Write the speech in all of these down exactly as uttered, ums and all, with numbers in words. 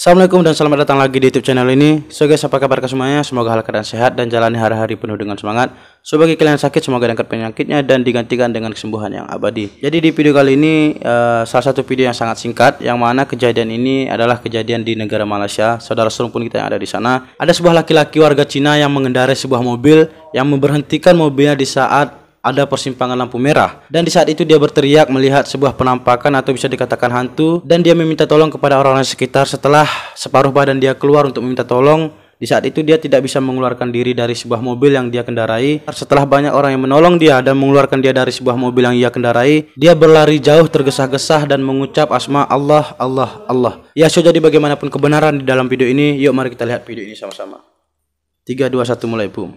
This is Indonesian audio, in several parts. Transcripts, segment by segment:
Assalamualaikum dan selamat datang lagi di YouTube channel ini. So guys, apa kabar semuanya? Semoga hal keadaan sehat dan jalani hari-hari penuh dengan semangat. So bagi kalian sakit, semoga diangkat penyakitnya dan digantikan dengan kesembuhan yang abadi. Jadi di video kali ini uh, salah satu video yang sangat singkat, yang mana kejadian ini adalah kejadian di negara Malaysia. Saudara serumpun kita yang ada di sana, ada sebuah laki-laki warga Cina yang mengendarai sebuah mobil yang memberhentikan mobilnya di saat ada persimpangan lampu merah, dan di saat itu dia berteriak melihat sebuah penampakan atau bisa dikatakan hantu, dan dia meminta tolong kepada orang-orang sekitar. Setelah separuh badan dia keluar untuk meminta tolong, di saat itu dia tidak bisa mengeluarkan diri dari sebuah mobil yang dia kendarai. Setelah banyak orang yang menolong dia dan mengeluarkan dia dari sebuah mobil yang ia kendarai, dia berlari jauh tergesa-gesa dan mengucap asma Allah, Allah, Allah. Ya, so jadi bagaimanapun kebenaran di dalam video ini, yuk mari kita lihat video ini sama-sama. Tiga, dua, satu, mulai, boom.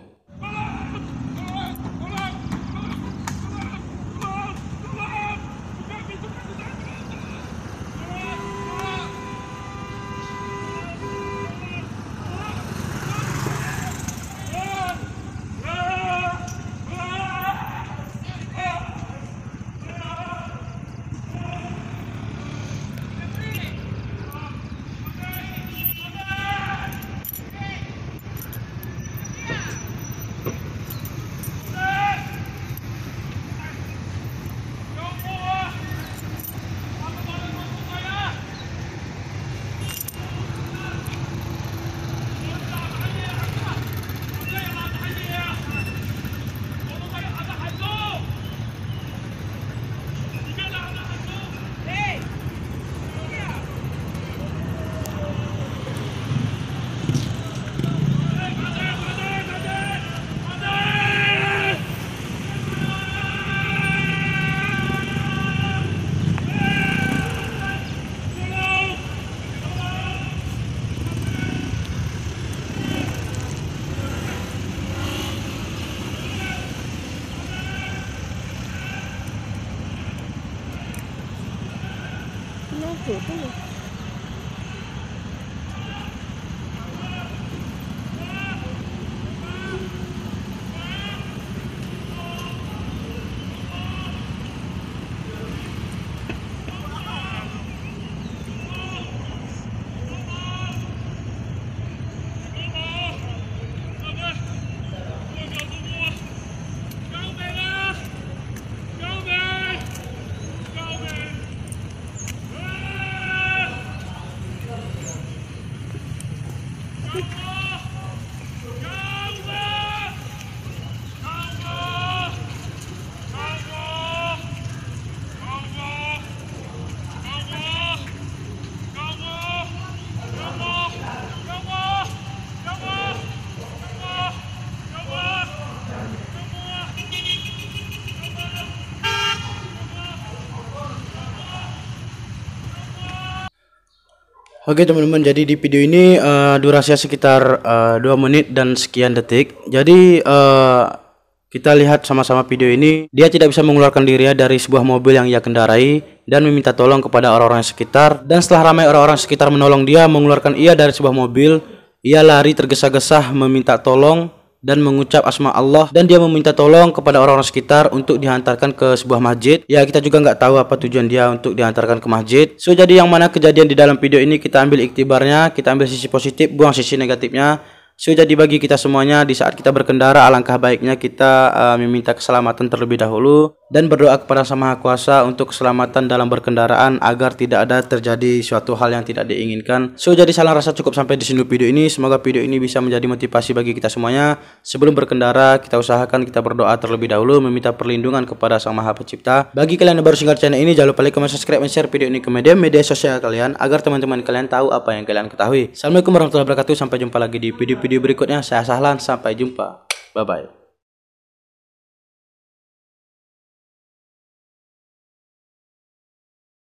Oke teman-teman, jadi di video ini uh, durasinya sekitar uh, dua menit dan sekian detik. Jadi uh, kita lihat sama-sama video ini. Dia tidak bisa mengeluarkan dirinya dari sebuah mobil yang ia kendarai dan meminta tolong kepada orang-orang sekitar. Dan setelah ramai orang-orang sekitar menolong dia mengeluarkan ia dari sebuah mobil, ia lari tergesa-gesa meminta tolong dan mengucap asma Allah, dan dia meminta tolong kepada orang-orang sekitar untuk dihantarkan ke sebuah masjid. Ya, kita juga nggak tahu apa tujuan dia untuk dihantarkan ke masjid. So jadi yang mana kejadian di dalam video ini kita ambil iktibarnya, kita ambil sisi positif, buang sisi negatifnya. So jadi bagi kita semuanya, di saat kita berkendara alangkah baiknya kita uh, meminta keselamatan terlebih dahulu dan berdoa kepada Sang Maha Kuasa untuk keselamatan dalam berkendaraan agar tidak ada terjadi suatu hal yang tidak diinginkan. So jadi salah rasa cukup sampai di sini video ini. Semoga video ini bisa menjadi motivasi bagi kita semuanya. Sebelum berkendara, kita usahakan kita berdoa terlebih dahulu, meminta perlindungan kepada Sang Maha Pencipta. Bagi kalian yang baru singgah channel ini, jangan lupa like, comment, subscribe, dan share video ini ke media-media sosial kalian agar teman-teman kalian tahu apa yang kalian ketahui. Assalamualaikum warahmatullahi wabarakatuh. Sampai jumpa lagi di video-video berikutnya. Saya Sahlan, sampai jumpa. Bye bye.